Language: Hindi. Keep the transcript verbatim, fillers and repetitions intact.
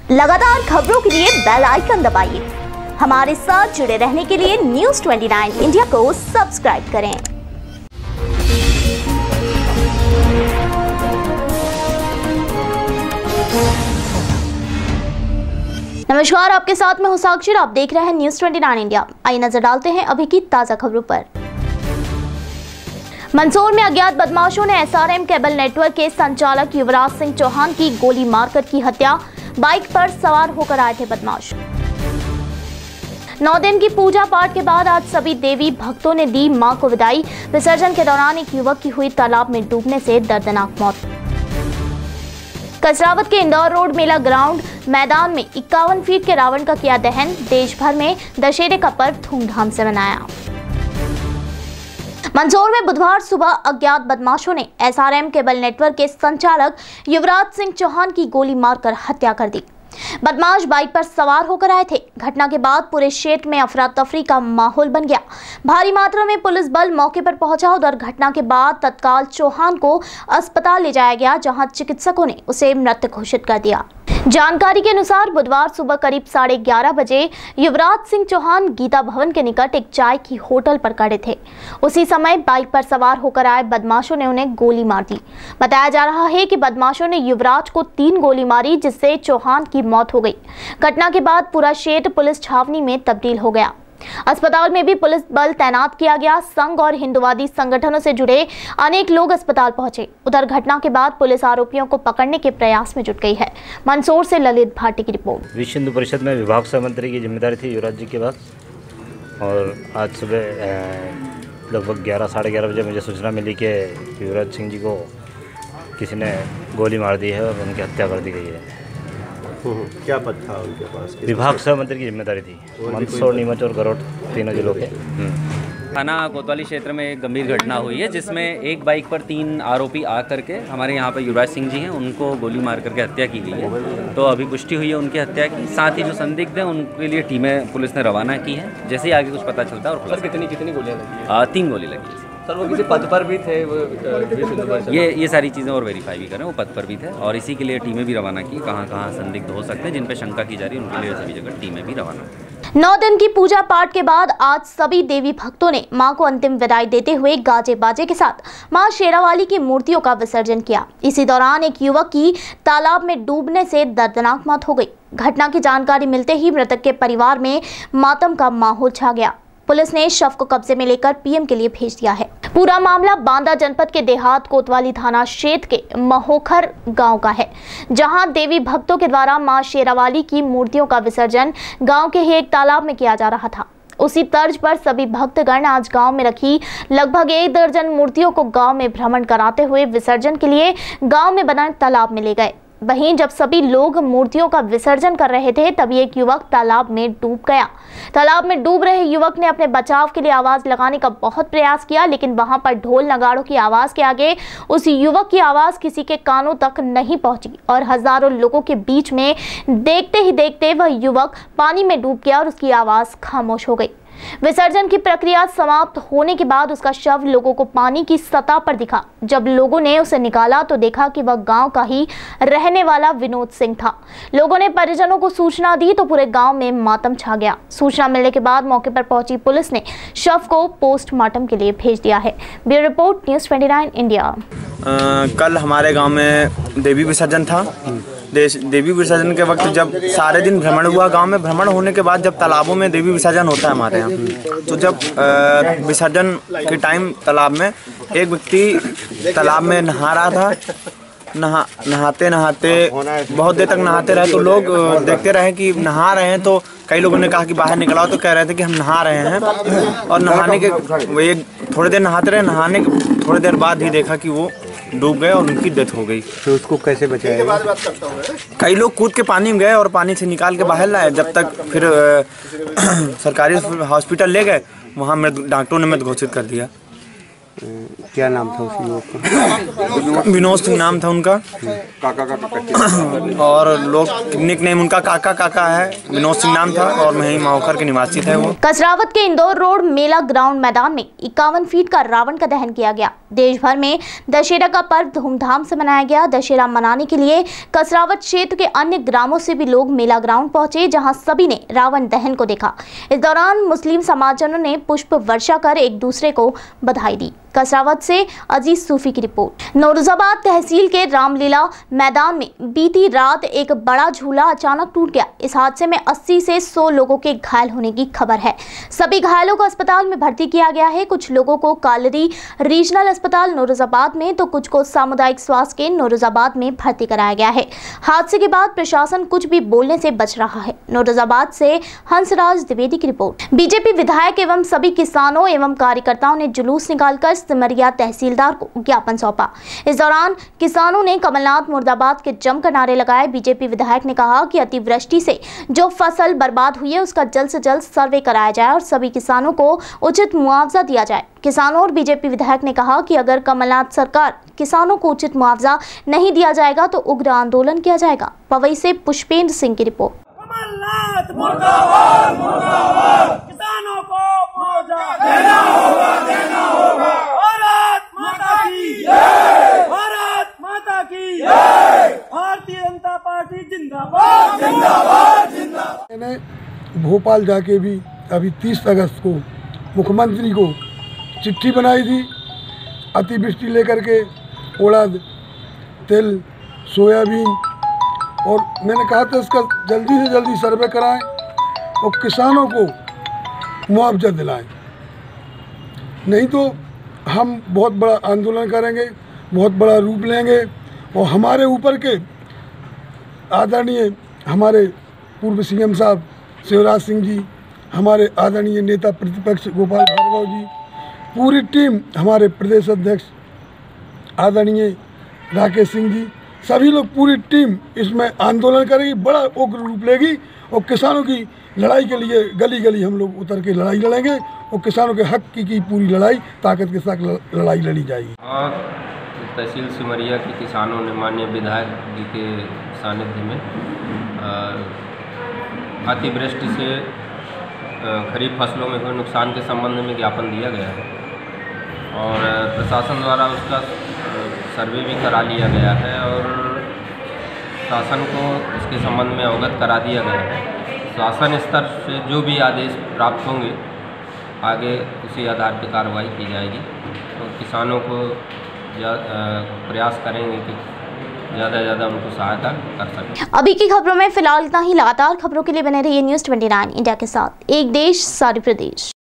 लगातार खबरों के लिए बेल आइकन दबाइए। हमारे साथ जुड़े रहने के लिए न्यूज़ उनतीस इंडिया को सब्सक्राइब करें। नमस्कार, आपके साथ में हूं साक्षी। आप देख रहे हैं न्यूज़ उनतीस इंडिया। आइए नजर डालते हैं अभी की ताजा खबरों पर। मंदसौर में अज्ञात बदमाशों ने एसआरएम केबल नेटवर्क के संचालक युवराज सिंह चौहान की गोली मारकर की हत्या। बाइक पर सवार होकर आए थे बदमाश। नौ दिन की पूजा पाठ के बाद आज सभी देवी भक्तों ने दी मां को विदाई। विसर्जन के दौरान एक युवक की हुई तालाब में डूबने से दर्दनाक मौत। कसरावत के इंदौर रोड मेला ग्राउंड मैदान में इक्यावन फीट के रावण का किया दहन। देश भर में दशहरे का पर्व धूमधाम से मनाया। मंदसौर में बुधवार सुबह अज्ञात बदमाशों ने एसआरएम केबल नेटवर्क के संचालक युवराज सिंह चौहान की गोली मारकर हत्या कर दी। बदमाश बाइक पर सवार होकर आए थे। घटना के बाद पूरे क्षेत्र में अफरा तफरी का माहौल बन गया। भारी मात्रा में पुलिस बल मौके पर पहुंचा। उधर घटना के बाद तत्काल चौहान को अस्पताल ले जाया गया, जहां चिकित्सकों ने उसे मृत घोषित कर दिया। जानकारी के अनुसार बुधवार सुबह करीब साढ़े ग्यारह बजे युवराज सिंह चौहान गीता भवन के निकट एक चाय की होटल पर खड़े थे। उसी समय बाइक पर सवार होकर आए बदमाशों ने उन्हें गोली मार दी। बताया जा रहा है कि बदमाशों ने युवराज को तीन गोली मारी, जिससे चौहान की मौत हो गई। घटना के बाद पूरा क्षेत्र पुलिस छावनी में तब्दील हो गया। अस्पताल में भी पुलिस बल तैनात किया गया। संघ और हिंदुवादी संगठनों से जुड़े अनेक लोग अस्पताल पहुंचे। उधर घटना के बाद पुलिस आरोपियों को पकड़ने के प्रयास में जुट गई है। मंदसौर से ललित भाटी की रिपोर्ट। विश्व हिंदू परिषद में विभाग सह मंत्री की जिम्मेदारी थी युवराज जी के पास, और आज सुबह लगभग ग्यारह साढ़े ग्यारह बजे मुझे सूचना मिली कि युवराज सिंह जी को किसी ने गोली मार दी है और उनकी हत्या कर दी गई है। क्या पद था उनके पास? विभाग सह मंत्री की जिम्मेदारी थी। मंदसौर, नीमच और गरोट तीनों जिलों के। थाना कोतवाली क्षेत्र में एक गंभीर घटना हुई है, जिसमें एक बाइक पर तीन आरोपी आ करके हमारे यहाँ पर युवराज सिंह जी हैं, उनको गोली मार करके हत्या की गई है। तो अभी पुष्टि हुई है उनकी हत्या की। साथ ही जो संदिग्ध हैं उनके लिए टीमें पुलिस ने रवाना की है। जैसे ही आगे कुछ पता चलता है। और कितनी कितनी गोलियाँ लगी? तीन गोली लगी सर। वो किसी पद पर भी थे? वो ये ये सारी चीज़ें और वेरीफाई भी करें। वो पद पर भी थे और इसी के लिए टीमें भी रवाना की। कहाँ कहाँ संदिग्ध हो सकते हैं, जिन पर शंका की जा रही है, उनके लिए सभी जगह टीमें भी रवाना। नौ दिन की पूजा पाठ के बाद आज सभी देवी भक्तों ने मां को अंतिम विदाई देते हुए गाजे बाजे के साथ मां शेरावाली की मूर्तियों का विसर्जन किया। इसी दौरान एक युवक की तालाब में डूबने से दर्दनाक मौत हो गई। घटना की जानकारी मिलते ही मृतक के परिवार में मातम का माहौल छा गया। पुलिस ने शव को कब्जे में लेकर पीएम के लिए भेज दिया है। पूरा मामला बांदा जनपद के देहात कोतवाली थाना क्षेत्र के महोखर गांव का है, जहां देवी भक्तों के द्वारा मां शेरावाली की मूर्तियों का विसर्जन गांव के ही एक तालाब में किया जा रहा था। उसी तर्ज पर सभी भक्तगण आज गांव में रखी लगभग एक दर्जन मूर्तियों को गांव में भ्रमण कराते हुए विसर्जन के लिए गांव में बना तालाब में ले गए। वहीं जब सभी लोग मूर्तियों का विसर्जन कर रहे थे, तभी एक युवक तालाब में डूब गया। तालाब में डूब रहे युवक ने अपने बचाव के लिए आवाज लगाने का बहुत प्रयास किया, लेकिन वहां पर ढोल नगाड़ों की आवाज के आगे उस युवक की आवाज किसी के कानों तक नहीं पहुंची और हजारों लोगों के बीच में देखते ही देखते वह युवक पानी में डूब गया और उसकी आवाज खामोश हो गई। विसर्जन की प्रक्रिया समाप्त होने के बाद उसका शव लोगों को पानी की सतह पर दिखा। जब लोगों ने उसे निकाला तो देखा कि वह गांव का ही रहने वाला विनोद सिंह था। लोगों ने परिजनों को सूचना दी तो पूरे गांव में मातम छा गया। सूचना मिलने के बाद मौके पर पहुंची पुलिस ने शव को पोस्टमार्टम के लिए भेज दिया है। ब्यूरो रिपोर्ट, न्यूज़ उनतीस इंडिया। आ, कल हमारे गाँव में देवी विसर्जन था। देवी विसर्जन के वक्त जब सारे दिन भ्रमण हुआ गांव में, भ्रमण होने के बाद जब तालाबों में देवी विसर्जन होता है हमारे यहाँ, तो जब विसर्जन के टाइम तालाब में एक व्यक्ति तालाब में नहा रहा था। नहा नहाते नहाते बहुत देर तक नहाते रहे, तो लोग देखते रहे कि नहा रहे हैं। तो कई लोगों ने कहा कि बाहर निकलाओ, तो कह रहे थे कि हम नहा रहे हैं। और नहाने के वो थोड़ी देर नहाते रहे, नहाने के थोड़ी देर बाद ही देखा कि वो डूब गए और उनकी डेथ हो गई। तो उसको कैसे बचाया? कई लोग कूद के पानी में गए और पानी से निकाल के बाहर लाए। जब तक फिर सरकारी हॉस्पिटल ले गए, वहाँ मृत डॉक्टरों ने मृत घोषित कर दिया। क्या नाम था उस युवक का? विनोद सिंह नाम था उनका। काका काका और लोग निक नेम उनका काका काका है। विनोद सिंह नाम था और वहीं महोखर के निवासी थे वो। कसरावत के इंदौर रोड मेला ग्राउंड मैदान में इक्यावन फीट का रावण का दहन किया गया। देश भर में दशहरा का पर्व धूमधाम से मनाया गया। दशहरा मनाने के लिए कसरावत क्षेत्र के अन्य ग्रामों से भी लोग मेला ग्राउंड पहुंचे, जहां सभी ने रावण दहन को देखा। इस दौरान मुस्लिम समाजजनों ने पुष्प वर्षा कर एक दूसरे को बधाई दी। कसरावत से अजीज सूफी की रिपोर्ट। नौरोजाबाद तहसील के रामलीला मैदान में बीती रात एक बड़ा झूला अचानक टूट गया। इस हादसे में अस्सी से सौ लोगों के घायल होने की खबर है। सभी घायलों को अस्पताल में भर्ती किया गया है। कुछ लोगों को कालरी रीजनल अस्पताल नौरोजाबाद में तो कुछ को सामुदायिक स्वास्थ्य केंद्र नौरोजाबाद में भर्ती कराया गया है। हादसे के बाद प्रशासन कुछ भी बोलने से बच रहा है। नौरोजाबाद से हंसराज द्विवेदी की रिपोर्ट। बीजेपी विधायक एवं सभी किसानों एवं कार्यकर्ताओं ने जुलूस निकालकर सिमरिया तहसीलदार को ज्ञापन सौंपा। इस दौरान किसानों ने कमलनाथ मुर्दाबाद के जमकर नारे लगाए। बीजेपी विधायक ने कहा कि अतिवृष्टि से जो फसल बर्बाद हुई है उसका जल्द से जल्द सर्वे कराया जाए और सभी किसानों को उचित मुआवजा दिया जाए। किसानों और बीजेपी विधायक ने कहा कि अगर कमलनाथ सरकार किसानों को उचित मुआवजा नहीं दिया जाएगा तो उग्र आंदोलन किया जाएगा। पवई से पुष्पेंद्र सिंह की रिपोर्ट। कमलनाथ मुर्दाबाद, मुर्दाबाद, किसानों को मुआवजा देना होगा, देना होगा। भारत माता की जय, भारत माता की जय, भारतीय जनता पार्टी जिंदाबाद, जिंदाबाद, जिंदाबाद। मैंने भोपाल जाके भी अभी तीस अगस्त को मुख्यमंत्री को चिट्ठी बनाई थी। अतिवृष्टि लेकर के उड़द, तिल, सोयाबीन, और मैंने कहा था इसका जल्दी से जल्दी सर्वे कराएं और किसानों को मुआवजा दिलाएं, नहीं तो हम बहुत बड़ा आंदोलन करेंगे, बहुत बड़ा रूप लेंगे। और हमारे ऊपर के आदरणीय हमारे पूर्व सीएम साहब शिवराज सिंह जी, हमारे आदरणीय नेता प्रतिपक्ष गोपाल भार्गव जी, पूरी टीम, हमारे प्रदेश अध्यक्ष आदरणीय राकेश सिंह जी, सभी लोग पूरी टीम इसमें आंदोलन करेगी, बड़ा उग्र रूप लेगी और किसानों की लड़ाई के लिए गली गली हम लोग उतर के लड़ाई लड़ेंगे और किसानों के हक की, की पूरी लड़ाई ताकत के साथ लड़ाई लड़ी जाएगी। और तहसील सिमरिया के किसानों ने माननीय विधायक जी के सानिध्य में अतिवृष्टि से खरीफ फसलों में हुए नुकसान के संबंध में ज्ञापन दिया गया है और प्रशासन द्वारा उसका सर्वे भी करा लिया गया है और शासन को इसके संबंध में अवगत करा दिया गया है। शासन स्तर से जो भी आदेश प्राप्त होंगे आगे उसी आधार पर कार्रवाई की जाएगी। तो किसानों को प्रयास करेंगे कि ज़्यादा से ज़्यादा उनको सहायता कर सकें। अभी की खबरों में फिलहाल इतना ही। लगातार खबरों के लिए बने रहिए न्यूज़ उनतीस इंडिया के साथ। एक देश सारे प्रदेश।